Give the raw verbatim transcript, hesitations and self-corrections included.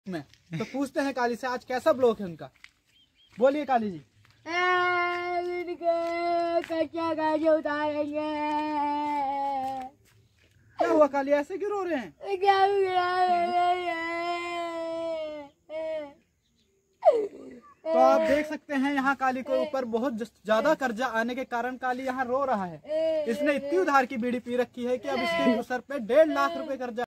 में तो पूछते हैं काली से आज कैसा ब्लॉक है उनका। बोलिए काली जी। कच्चा गाड़ी उतारेंगे। क्या हुआ काली, ऐसे क्यों रो रहे हैं? क्या हुआ? तो आप देख सकते हैं यहाँ काली के ऊपर बहुत ज्यादा कर्जा आने के कारण काली यहाँ रो रहा है। इसने इतनी उधार की बीड़ी पी रखी है कि अब इसके सर पे डेढ़ लाख रुपए कर्जा